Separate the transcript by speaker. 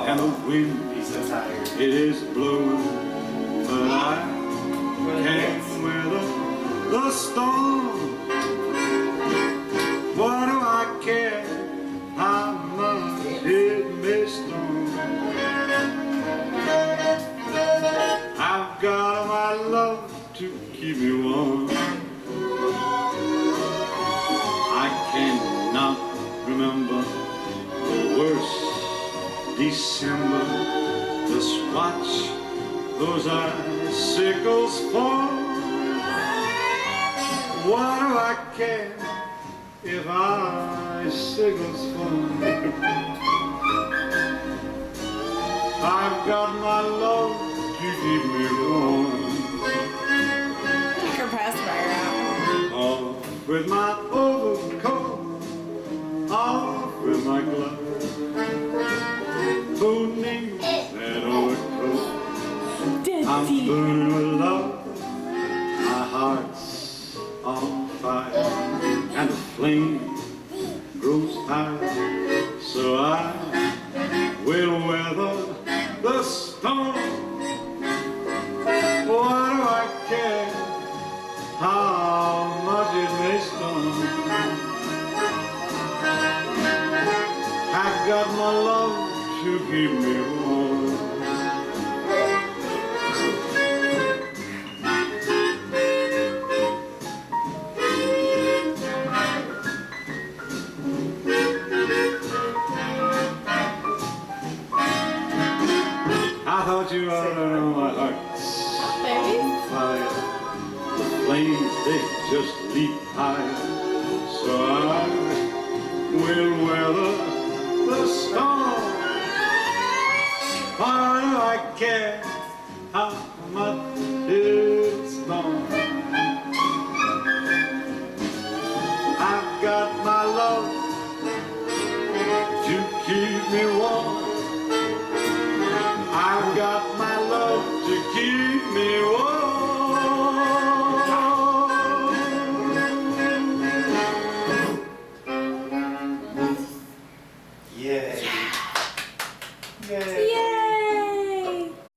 Speaker 1: and the wind, it is blowing, but I can't weather the storm. What do I care how much it may storm? I've got my love to keep me warm. I cannot remember the worst December. Just watch those icicles fall. What do I care if icicles fall? I've got my love to keep me warm.
Speaker 2: Take her pacifier out.
Speaker 1: Off with my overcoat, off with my gloves. Who needs that overcoat? I'm burning with love. My heart's on fire, and the flame grows high. So I will weather the storm. What do I care how much it may storm? I've got my love to keep me warm. I thought you ought to know my heart's on fire. The flames, they just leap high. So I will weather the storm. Why do I care how